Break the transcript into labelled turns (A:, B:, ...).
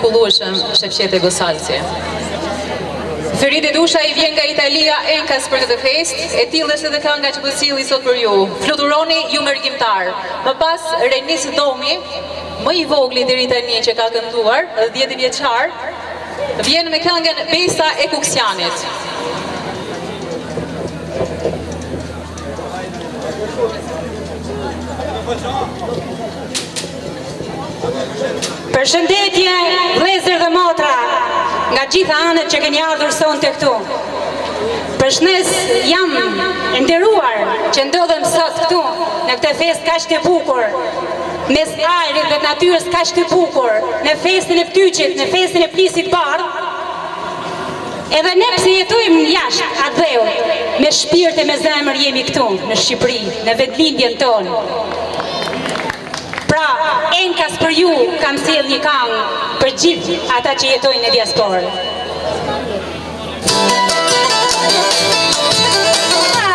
A: mrekullueshëm Shefqeti Gosalci. Feridi Dusha I vjen nga Italia enkas për këtë fest, e tillë është edhe kënga që po silli sot për ju. Fluturoni ju mërgjimtar. Më pas Renis Domi, më I vogli deri tani që ka kënduar, 10 vjeçar, vjen me këngën Besa e Kuksianit.
B: Përshëndetje, vëllezër dhe motra, nga gjitha anët që keni ardhur sonte këtu. Përshëndes jam e nderuar që ndodhem sot këtu në këtë festë kaq të bukur, mes ajrit dhe natyrës kaq të bukur, në festën e Ptyqit, në festën e Plisit Bardh. Edhe ne pse jetojmë jashtë atë dheut, me shpirt e me zemër jemi këtu në Shqipëri, në vendlindjen tonë. Pra, enkas për ju kam sjell një këngë për gjithë ata që jetojnë në diasporë.